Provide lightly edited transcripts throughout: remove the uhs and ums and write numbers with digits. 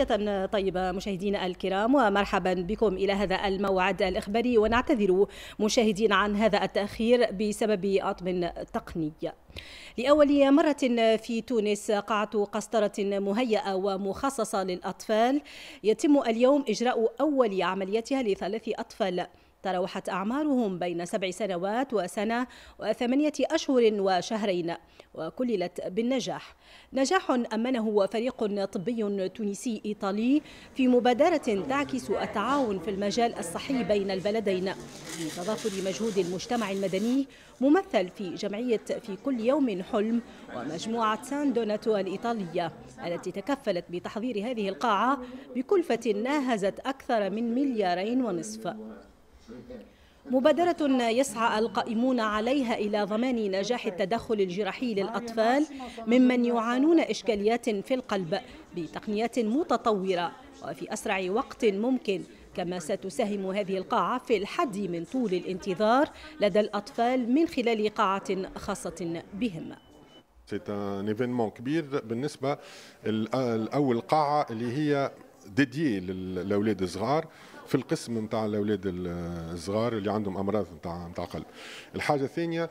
تحية طيبة مشاهدينا الكرام، ومرحبا بكم إلى هذا الموعد الإخباري، ونعتذر مشاهدين عن هذا التأخير بسبب عطب تقني. لأول مرة في تونس قاعة قسطرة مهيئة ومخصصة للأطفال يتم اليوم إجراء أول عملياتها ل3 أطفال تراوحت أعمارهم بين 7 سنوات وسنة و8 أشهر وشهرين، وكللت بالنجاح. نجاح أمنه فريق طبي تونسي إيطالي في مبادرة تعكس التعاون في المجال الصحي بين البلدين بتضافر مجهود المجتمع المدني ممثل في جمعية في كل يوم حلم ومجموعة سان دوناتو الإيطالية التي تكفلت بتحضير هذه القاعة بكلفة ناهزت أكثر من 2.5 مليار. مبادرة يسعى القائمون عليها إلى ضمان نجاح التدخل الجراحي للأطفال ممن يعانون إشكاليات في القلب بتقنيات متطورة وفي أسرع وقت ممكن، كما ستساهم هذه القاعة في الحد من طول الانتظار لدى الأطفال من خلال قاعة خاصة بهم. C'est un événement كبير بالنسبة الأول قاعة اللي هي ديديي للأولاد الصغار في القسم نتاع الاولاد الصغار اللي عندهم امراض نتاع قلب. الحاجه الثانيه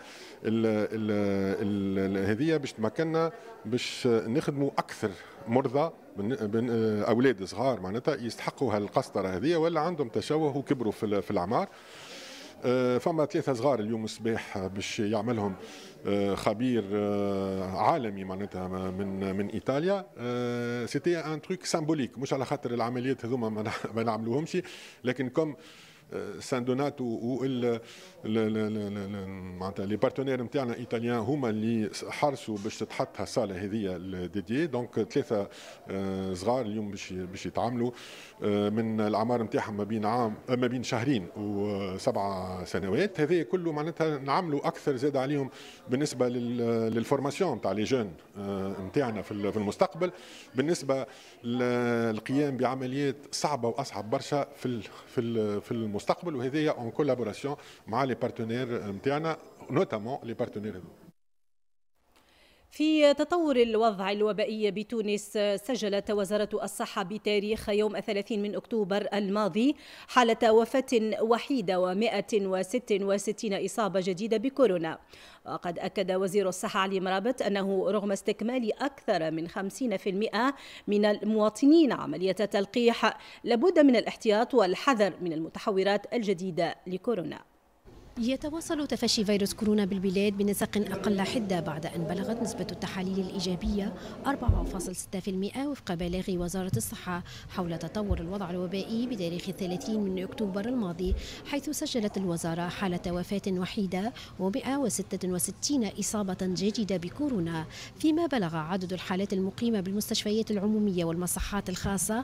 هذه باش تمكننا باش نخدموا اكثر مرضى من اولاد صغار معناتها يستحقوا هالقسطره هذه ولا عندهم تشوه وكبروا في الاعمار. فما 3 صغار اليوم الصباح باش يعملهم خبير عالمي معناتها من ايطاليا. سيتي ان تروك سامبوليك، مش على خاطر العمليات هذوما ما نعملوهمش، لكن كم سان دوناتو و معناتها لي بارتنير نتاعنا ايطاليان هما اللي حرصوا باش تتحط هالصاله هذه الديديي. دونك 3 صغار اليوم باش يتعاملوا من الاعمار نتاعهم ما بين شهرين و7 سنوات. هذا كله معناتها نعملوا اكثر زاد عليهم بالنسبه للفورماسيون نتاع لي جون نتاعنا في المستقبل، بالنسبه للقيام بعمليات صعبه واصعب برشا في المستقبل، وهذه اون كولابوراسيون مع لي بارتنير نتاعنا نوتامون لي بارتنير. في تطور الوضع الوبائي بتونس، سجلت وزارة الصحة بتاريخ يوم 30 من أكتوبر الماضي حالة وفاة وحيدة و166 إصابة جديدة بكورونا. وقد أكد وزير الصحة علي مرابط أنه رغم استكمال أكثر من 50% من المواطنين عملية تلقيح لابد من الاحتياط والحذر من المتحورات الجديدة لكورونا. يتواصل تفشي فيروس كورونا بالبلاد بنسق أقل حدة بعد أن بلغت نسبة التحاليل الإيجابية 4.6% وفق بلاغ وزارة الصحة حول تطور الوضع الوبائي بتاريخ 30 من أكتوبر الماضي، حيث سجلت الوزارة حالة وفاة وحيدة و166 إصابة جديدة بكورونا، فيما بلغ عدد الحالات المقيمة بالمستشفيات العمومية والمصحات الخاصة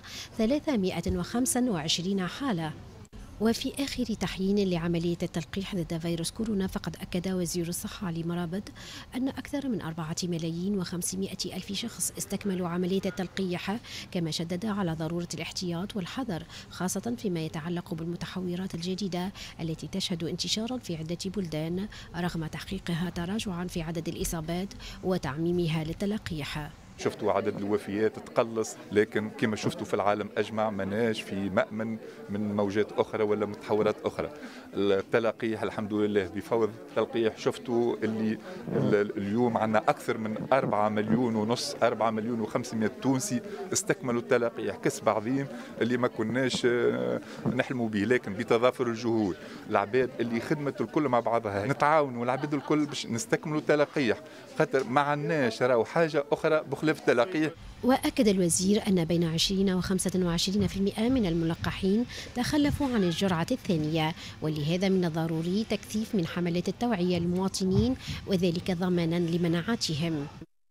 325 حالة. وفي آخر تحيين لعملية التلقيح ضد فيروس كورونا، فقد أكد وزير الصحة علي مرابط أن أكثر من 4,500,000 شخص استكملوا عملية التلقيح، كما شدد على ضرورة الاحتياط والحذر خاصة فيما يتعلق بالمتحورات الجديدة التي تشهد انتشارا في عدة بلدان رغم تحقيقها تراجعا في عدد الإصابات وتعميمها للتلقيح. شفتوا عدد الوفيات تقلص، لكن كما شفتوا في العالم أجمع مناش في مأمن من موجات أخرى ولا متحورات أخرى. التلقيح الحمد لله بفضل التلقيح شفتوا اللي اليوم عندنا أكثر من 4,500,000 تونسي استكملوا التلقيح، كسب عظيم اللي ما كناش نحلموا به، لكن بتضافر الجهود العباد اللي خدمت الكل مع بعضها نتعاونوا العباد الكل باش نستكملوا التلقيح، خاطر ما عندناش راهو حاجة أخرى بخلاف التلقيح. وأكد الوزير أن بين 20 و 25% من الملقحين تخلفوا عن الجرعة الثانية، ولهذا من الضروري تكثيف من حملات التوعية للمواطنين وذلك ضمانا لمناعتهم.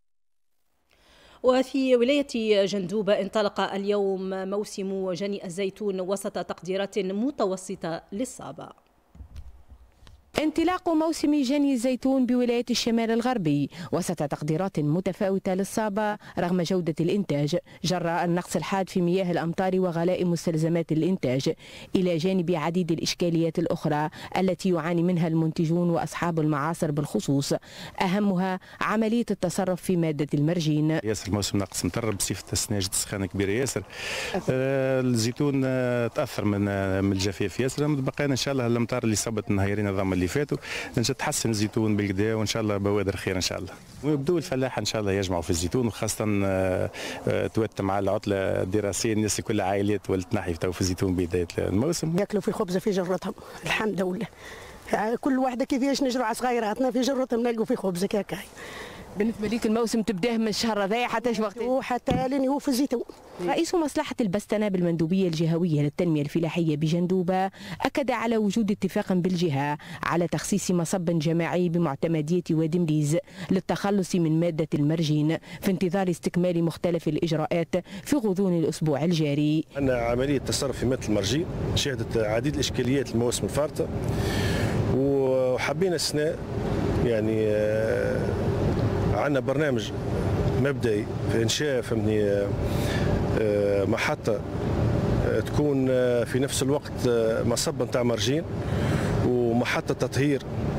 وفي ولاية جندوب انطلق اليوم موسم جني الزيتون وسط تقديرات متوسطة للصابة. انطلاق موسم جني الزيتون بولاية الشمال الغربي وسط تقديرات متفاوتة للصابة رغم جودة الإنتاج جراء النقص الحاد في مياه الأمطار وغلاء مستلزمات الإنتاج، إلى جانب عديد الإشكاليات الأخرى التي يعاني منها المنتجون وأصحاب المعاصر بالخصوص، أهمها عملية التصرف في مادة المرجين. ياسر الموسم نقص مطر بصفة السنة جد سخانة كبيرة ياسر. الزيتون تأثر من الجفاف ياسر، بقينا إن شاء الله الأمطار اللي صبت النهارين الضم اللي فاتوا تحسن الزيتون بالكدا وان شاء الله بوادر خير ان شاء الله. ويبدو الفلاحه ان شاء الله يجمعوا في الزيتون، وخاصه توت مع العطله الدراسيه الناس كل عائلات ولات تنحي في الزيتون بدايه الموسم. ياكلوا في خبزه في جرتهم الحمد لله. كل واحده كيفاش نجروا على صغيراتنا في جرتهم نلقوا في خبزه كاكاي. بالنسبة ليك الموسم تبداه من الشهر هذا حتى ايش وقت؟ وحتى لين يوفي الزيتون. رئيس مصلحة البستنة بالمندوبية الجهوية للتنمية الفلاحية بجندوبة أكد على وجود اتفاق بالجهة على تخصيص مصب جماعي بمعتمدية وادي مليز للتخلص من مادة المرجين في انتظار استكمال مختلف الإجراءات في غضون الأسبوع الجاري. أن عملية التصرف في مادة المرجين شهدت عديد الإشكاليات المواسم الفارطة، وحبينا السنة يعني عندنا برنامج مبدئي في إنشاء محطة تكون في نفس الوقت مصب نتاع مرجين ومحطة تطهير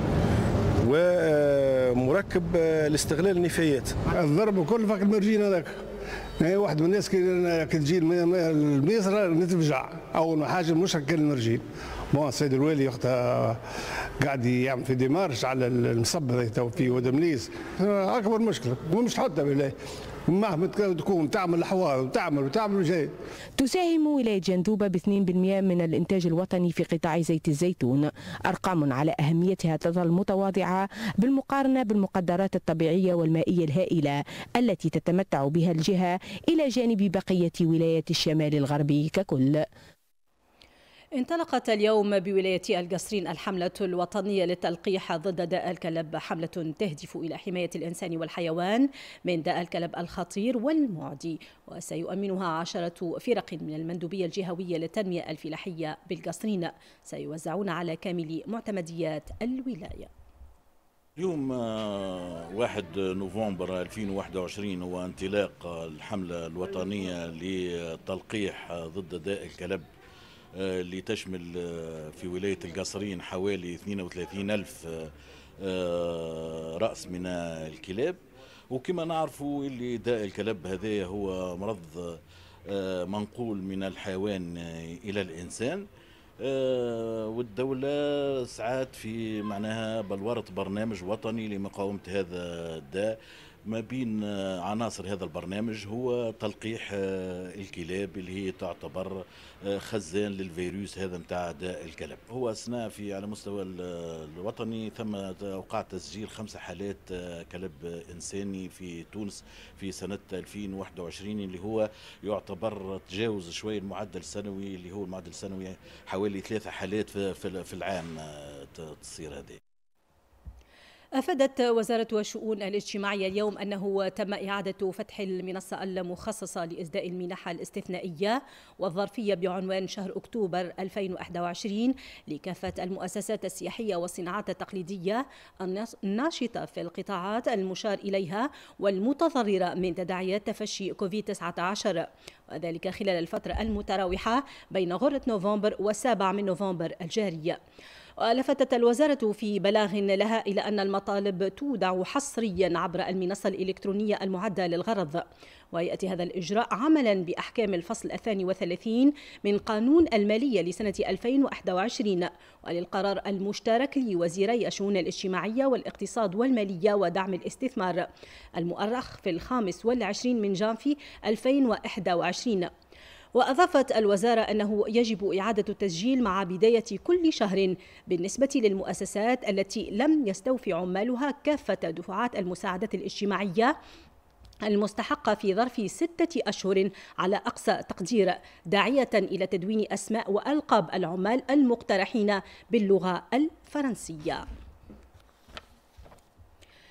ومركب لاستغلال النفايات. الضرب كل فك المرجين هذاك. واحد من الناس كي تجي الميسرة نتفجع أول حاجة مشكل المرجين. السيد الوالي وقتها قاعد يعمل في ديمارش على المصب هذا في وادي مليز، اكبر مشكله ومش تحطها بالله مهما تكون تعمل الحوار وتعمل وجاي. تساهم ولاية جندوبة ب 2% من الإنتاج الوطني في قطاع زيت الزيتون، أرقام على أهميتها تظل متواضعة بالمقارنة بالمقدرات الطبيعية والمائية الهائلة التي تتمتع بها الجهة إلى جانب بقية ولايات الشمال الغربي ككل. انطلقت اليوم بولاية القصرين الحملة الوطنية للتلقيح ضد داء الكلب، حملة تهدف إلى حماية الإنسان والحيوان من داء الكلب الخطير والمعدي، وسيؤمنها 10 فرق من المندوبية الجهوية للتنمية الفلاحية بالقصرين، سيوزعون على كامل معتمديات الولاية. يوم 1 نوفمبر 2021 هو انطلاق الحملة الوطنية للتلقيح ضد داء الكلب اللي تشمل في ولاية القصرين حوالي 32,000 رأس من الكلاب. وكما نعرفوا اللي داء الكلب هذا هو مرض منقول من الحيوان إلى الإنسان، والدولة ساعات في معناها بلورت برنامج وطني لمقاومة هذا الداء. ما بين عناصر هذا البرنامج هو تلقيح الكلاب اللي هي تعتبر خزان للفيروس هذا متاع داء الكلب. هو أثناء في على مستوى الوطني ثم وقع تسجيل 5 حالات كلب إنساني في تونس في سنة 2021 اللي هو يعتبر تجاوز شوي المعدل السنوي اللي هو المعدل السنوي حوالي 3 حالات في العام تصير هذه. أفادت وزارة الشؤون الاجتماعية اليوم أنه تم إعادة فتح المنصة المخصصة لإسداء المنح الاستثنائية والظرفية بعنوان شهر أكتوبر 2021 لكافة المؤسسات السياحية والصناعات التقليدية الناشطة في القطاعات المشار إليها والمتضررة من تداعيات تفشي كوفيد-19، وذلك خلال الفترة المتراوحة بين غرة نوفمبر و7 من نوفمبر الجاري. ولفتت الوزارة في بلاغ لها إلى أن المطالب تودع حصريا عبر المنصة الإلكترونية المعدة للغرض، ويأتي هذا الإجراء عملا بأحكام الفصل 32 من قانون المالية لسنة 2021 وللقرار المشترك لوزيري الشؤون الاجتماعية والاقتصاد والمالية ودعم الاستثمار المؤرخ في 25 من جانفي 2021. وأضافت الوزارة أنه يجب إعادة التسجيل مع بداية كل شهر بالنسبة للمؤسسات التي لم يستوفي عمالها كافة دفعات المساعدة الاجتماعية المستحقة في ظرف 6 أشهر على أقصى تقدير، داعية إلى تدوين أسماء وألقاب العمال المقترحين باللغة الفرنسية.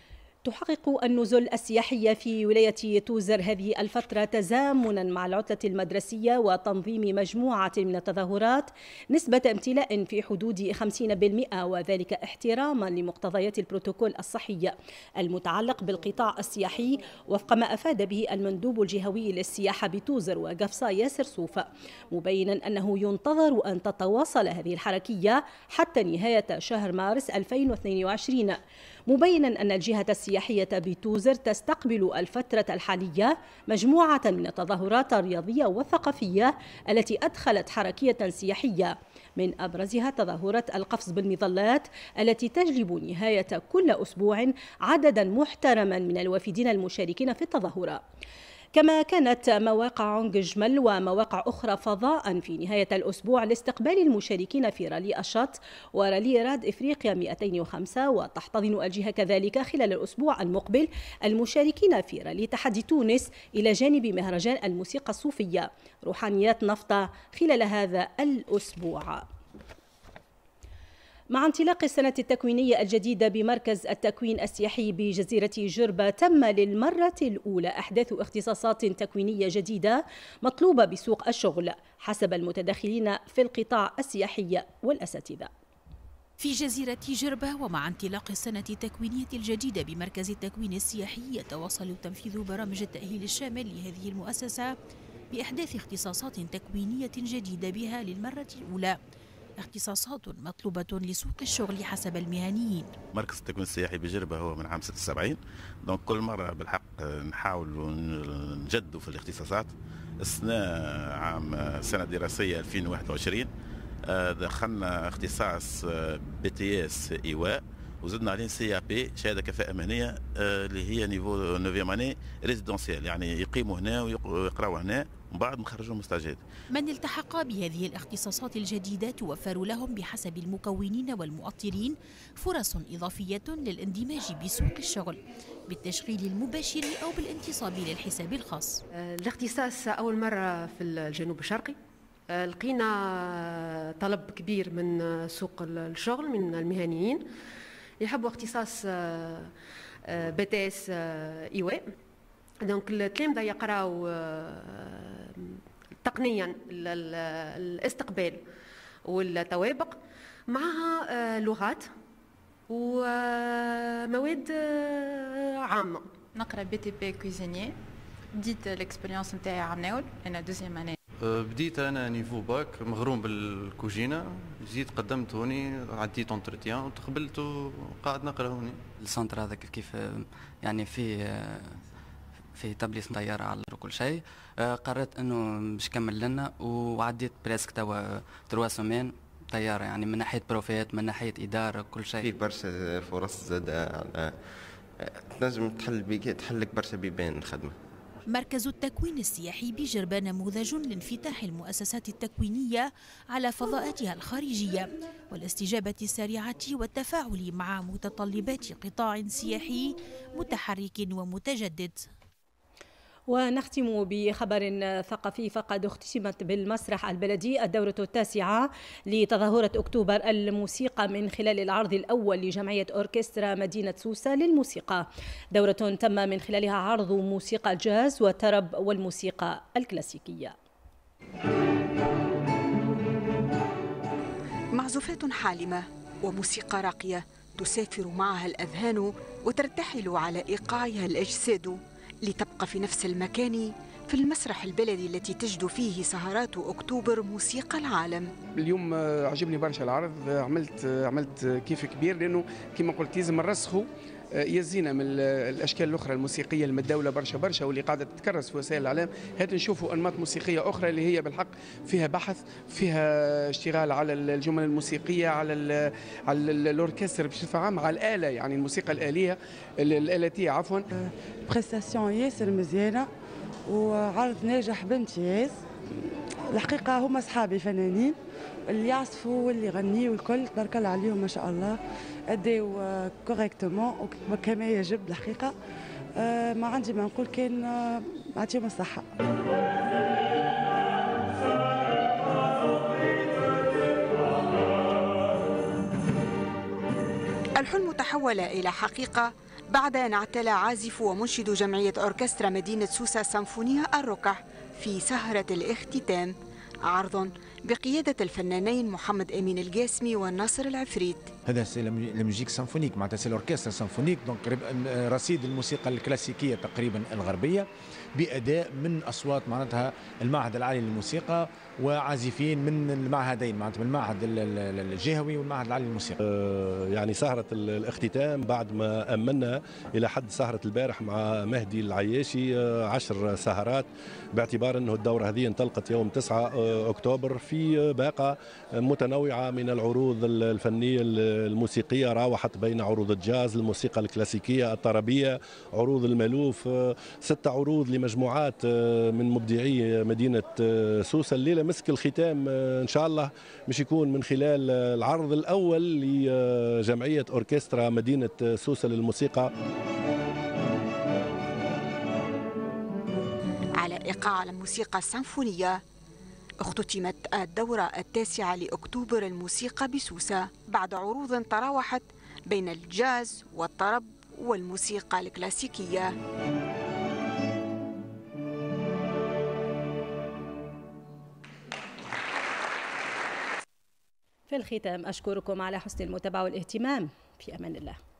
تحقق النزل السياحية في ولاية توزر هذه الفترة تزامنا مع العطلة المدرسية وتنظيم مجموعة من التظاهرات نسبة امتلاء في حدود 50%، وذلك احتراما لمقتضيات البروتوكول الصحي المتعلق بالقطاع السياحي وفق ما أفاد به المندوب الجهوي للسياحة بتوزر وقفصة ياسر صوف، مبينا أنه ينتظر أن تتواصل هذه الحركية حتى نهاية شهر مارس 2022، مبينا أن الجهة السياحية بتوزر تستقبل الفترة الحالية مجموعة من التظاهرات الرياضية والثقافية التي أدخلت حركية سياحية، من أبرزها تظاهرة القفز بالمظلات التي تجلب نهاية كل أسبوع عددا محترما من الوافدين المشاركين في التظاهرة. كما كانت مواقع عنق جمل ومواقع أخرى فضاء في نهاية الأسبوع لاستقبال المشاركين في رالي الشط ورالي راد إفريقيا 205، وتحتضن الجهة كذلك خلال الأسبوع المقبل المشاركين في رالي تحدي تونس إلى جانب مهرجان الموسيقى الصوفية روحانيات نفطة خلال هذا الأسبوع. مع انطلاق السنة التكوينية الجديدة بمركز التكوين السياحي بجزيرة جربة، تم للمرة الأولى إحداث اختصاصات تكوينية جديدة مطلوبة بسوق الشغل حسب المتداخلين في القطاع السياحي والأساتذة. في جزيرة جربة ومع انطلاق السنة التكوينية الجديدة بمركز التكوين السياحي، يتواصل تنفيذ برامج التأهيل الشامل لهذه المؤسسة بإحداث اختصاصات تكوينية جديدة بها للمرة الأولى، اختصاصات مطلوبة لسوق الشغل حسب المهنيين. مركز التكوين السياحي بجربة هو من عام 76، دونك كل مرة بالحق نحاول نجدوا في الاختصاصات. السنة دراسية 2021 دخلنا اختصاص BTS إيواء، وزدنا عليه CAP شهادة كفاءة مهنية اللي هي نيفو 9 اني ريزيدونسيال، يعني يقيموا هنا ويقراوا هنا ومن بعد نخرجوا مستجد. من التحق بهذه الاختصاصات الجديدة توفر لهم بحسب المكونين والمؤطرين فرص إضافية للاندماج بسوق الشغل بالتشغيل المباشر أو بالانتصاب للحساب الخاص. الاختصاص أول مرة في الجنوب الشرقي، لقينا طلب كبير من سوق الشغل من المهنيين يحبوا اختصاص BTS إيواء. دونك التلامذة يقراوا تقنيا الاستقبال والتوابق معها لغات ومواد عامة. نقرا BTP كويزينيي، بديت الاكسبيريونس نتاعي عام ناول، انا دوزيام اني. بديت انا نيفو باك مغروم بالكوجينه، جيت قدمت هوني عديت اونتروتيان وتقبلت وقاعد نقرا هوني. السنتر هذا كيف يعني في تبليس طياره على كل شيء. قررت انه باش نكمل لنا وعديت بريسك توا 3 سومين طياره، يعني من ناحيه بروفيت من ناحيه اداره كل شيء. في برشا فرص زاد تنجم تحل لك برشا بيبان الخدمه. مركز التكوين السياحي بجربة نموذج لانفتاح المؤسسات التكوينية على فضاءاتها الخارجية والاستجابة السريعة والتفاعل مع متطلبات قطاع سياحي متحرك ومتجدد. ونختم بخبر ثقافي، فقد اختتمت بالمسرح البلدي الدورة 9 لتظاهرة أكتوبر الموسيقى من خلال العرض الأول لجمعية أوركسترا مدينة سوسة للموسيقى، دورة تم من خلالها عرض موسيقى الجاز والطرب والموسيقى الكلاسيكية. معزوفات حالمة وموسيقى راقية تسافر معها الأذهان وترتحل على إيقاعها الأجساد لتبقى في نفس المكان في المسرح البلدي التي تجد فيه سهرات أكتوبر موسيقى العالم. اليوم عجبني برشا العرض، عملت كيف كبير، لأنه كما قلت لازم نرسخوا يزينا من الاشكال الاخرى الموسيقيه المتداوله برشا واللي قاعده تتكرس في وسائل الاعلام. هات نشوفوا انماط موسيقيه اخرى اللي هي بالحق فيها بحث، فيها اشتغال على الجمل الموسيقيه، على الاوركستر بصفه عامه، على الاله، يعني الموسيقى الاليه الالاتيه عفوا. بريستاسيون ياسر مزيانه وعرض ناجح بامتياز. الحقيقه هما اصحابي فنانين اللي يعزفوا واللي يغنيوا والكل تبارك الله عليهم ما شاء الله، اداو كوريكتومون وكما يجب الحقيقه. ما عندي ما نقول، كان يعطيهم الصحه. الحلم تحول إلى حقيقة بعد أن اعتلى عازف ومنشد جمعية أوركسترا مدينة سوسة سيمفونية الركح في سهرة الاختتام، عرض بقيادة الفنانين محمد أمين القاسمي والناصر العفريت. هذا سي لا ميوزيك سيمفونيك، معناتها سي الاوركسترا سيمفونيك، دونك رصيد الموسيقى الكلاسيكيه تقريبا الغربيه باداء من اصوات معناتها المعهد العالي للموسيقى وعازفين من المعهدين، معناتها من المعهد الجهوي والمعهد العالي للموسيقى. يعني سهرة الاختتام بعد ما أمنا إلى حد سهرة البارح مع مهدي العياشي 10 سهرات، باعتبار أنه الدورة هذه انطلقت يوم 9 أكتوبر في باقة متنوعة من العروض الفنية الموسيقية، راوحت بين عروض الجاز، الموسيقى الكلاسيكية، الطربية، عروض المألوف، 6 عروض لمجموعات من مبدعي مدينة سوسة. الليلة مسك الختام إن شاء الله مش يكون من خلال العرض الأول لجمعية أوركسترا مدينة سوسة للموسيقى. على إيقاع الموسيقى السيمفونية اختتمت الدورة 9 لأكتوبر الموسيقى بسوسة بعد عروض تراوحت بين الجاز والطرب والموسيقى الكلاسيكية. في الختام أشكركم على حسن المتابعة والاهتمام. في أمان الله.